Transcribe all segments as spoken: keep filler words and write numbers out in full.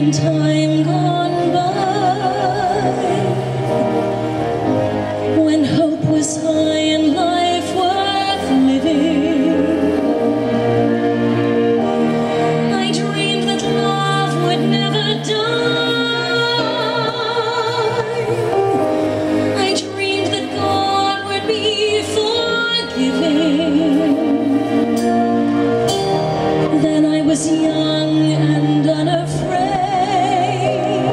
in time gone by, when hope was high and life worth living, I dreamed that love would never die. I dreamed that God would be forgiving. Then I was young and unafraid,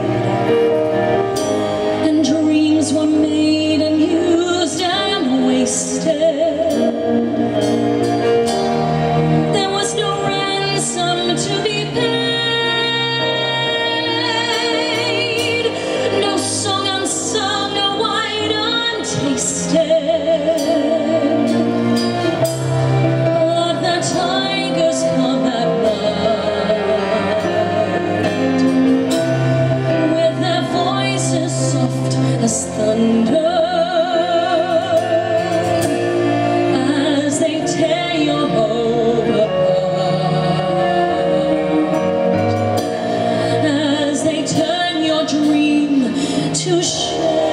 and dreams were made and used and wasted. There was no ransom to be paid, no song unsung, no wine untasted. But the tigers come at night, with their voices soft as thunder, as they tear your hope apart, as they turn your dream to shame.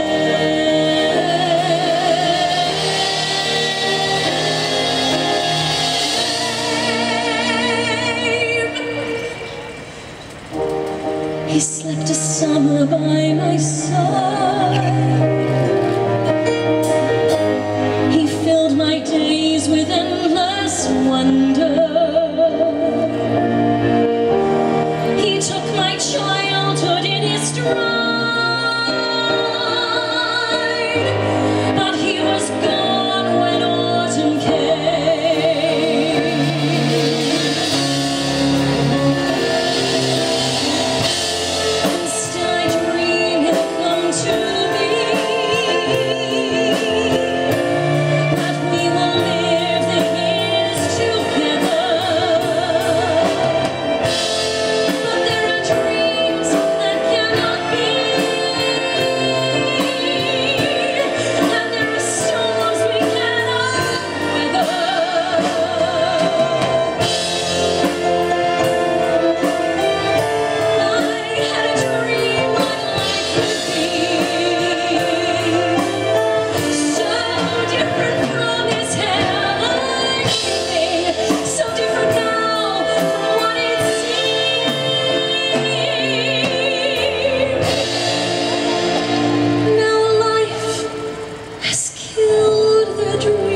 He slept a summer by my side. He filled my days with endless wonder. He took my childhood in his stride, but he was gone when autumn came. And still I dream he'll come to me, that we will live the years together. But there are dreams that cannot be, and there are storms we cannot weather. I had a dream what life would be, so different from his heavenly, so different now from what it seemed. Now life has killed the dream.